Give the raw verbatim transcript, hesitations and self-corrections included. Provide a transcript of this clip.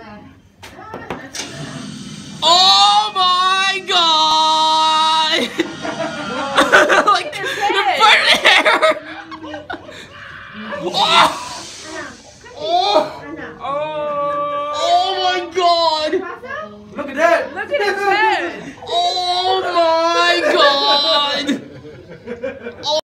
Oh my god! Like, the burnt hair! Oh!